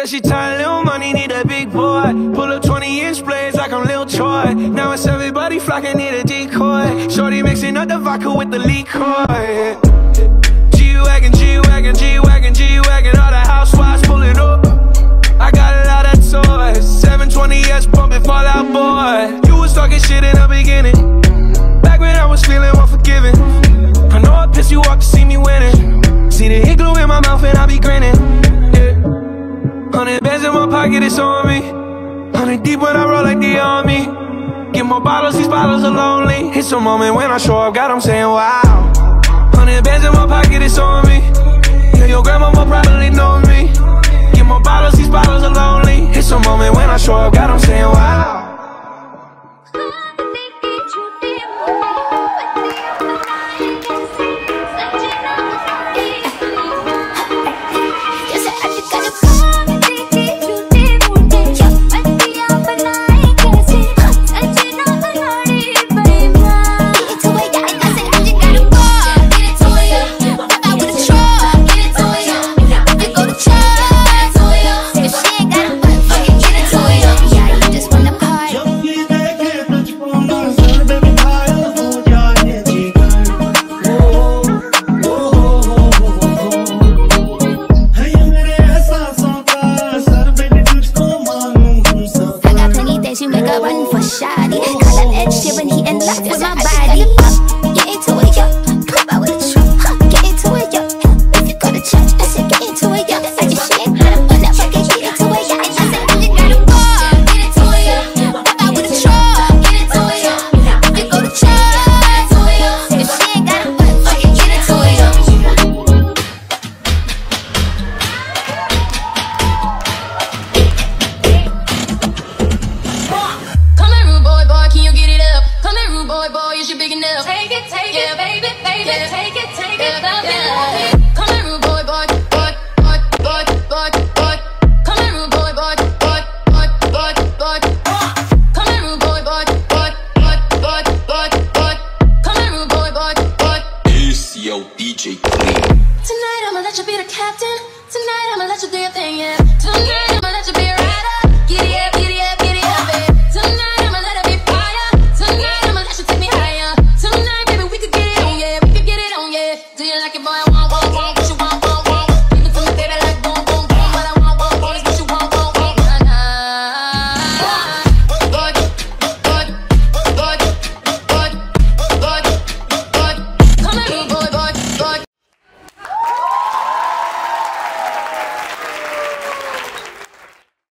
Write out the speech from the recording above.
Said she tired, little money, need a big boy. Pull up 20-inch blades like I'm Lil Troy. Now it's everybody flocking, need a decoy. Shorty mixing up the vodka with the liquor. G-Wagon, G-Wagon, G-Wagon, G-Wagon. All the housewives pulling up. I got a lot of toys. 720S bumping Fall Out Boy. You was talking shit in the beginning, back when I was feeling unforgiving. I know I pissed you off to see me winning. See the hit glue in my mouth and I be grinning. 100 bands in my pocket, it's on me. 100 deep when I roll like the army. Get more bottles, these bottles are lonely. It's a moment when I show up, God, I'm saying wow. 100 bands in my pocket, it's on me. Yeah, your grandma probably know me. Get more bottles, these bottles are lonely. It's a moment when I show up, God, I'm saying wow. You make a run for shoddy. Call that Ed Sheeran, he in love with my body. Get into it, yo. Pop out with a truck. Get into it, yo. If you go to church, I said get into it, yo. I just shit, I don't wanna fucking get into it, yo. I said I just gotta walk. Get into it, yo. Pop out with a truck. Get into it, yo. If you go to church, if she ain't got a butt, fucking get into it, yo. Boy, is you big enough? Take it, yeah, baby, yeah. Take it, yeah. Come here, rude boy, boy. Come here, rude boy, boy. Come here, rude boy, boy. Come here, rude boy, boy. It's your DJ Clean. Tonight I'ma let you be the captain.